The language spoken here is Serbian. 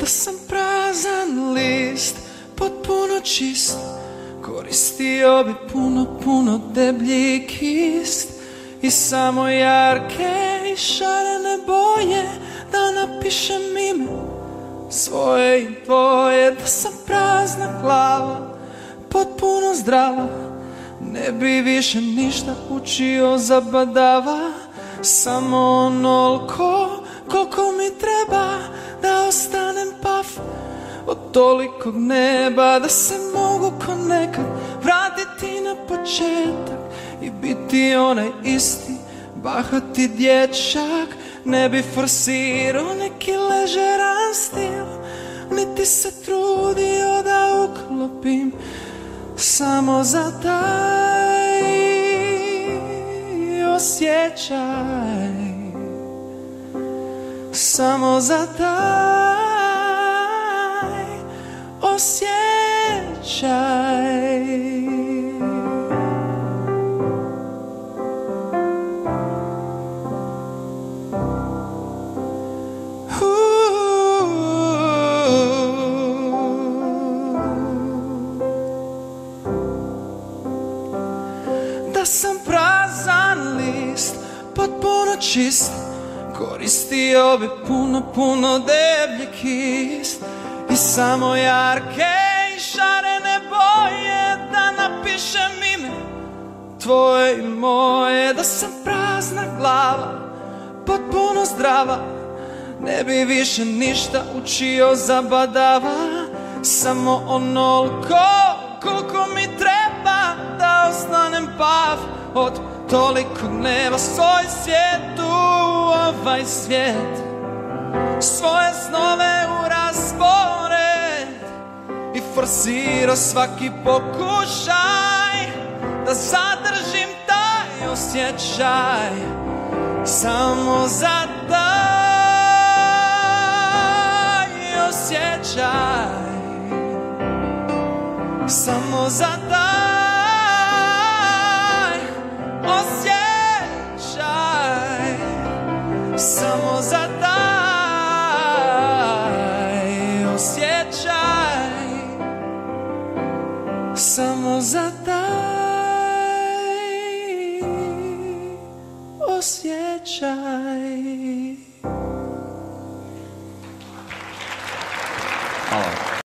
da sam prazan list, potpuno čist. Koristio bi puno deblji kist i samo jarke i šarene boje da napišem ime svoje i tvoje. Da sam prazna glava, potpuno zdrava, ne bi više ništa učio zabadava. Samo onoliko koliko mi treba da ostanem paf od tolikog neba. Da se mogu ko nekad vratiti na početak i biti onaj isti bahati dječak. Ne bi forsirao neki ležeran stil, niti se trudio da uklopim samo za taj osjećaj, samo za taj osjećaj. Da sam prazan list, potpuno čist. Koristio bi puno deblji kist i samo jarke i šarene boje da napišem ime tvoje i moje. Da sam prazna glava, potpuno zdrava, ne bi više ništa učio zabadava. Samo onoliko koliko mi treba da ostanem pav od tolikog neba. Svoj svijet u ovaj svijet, svoje snove u raspored i forsirao svaki pokušaj da zadržim taj osjećaj, samo za taj osjećaj, samo za taj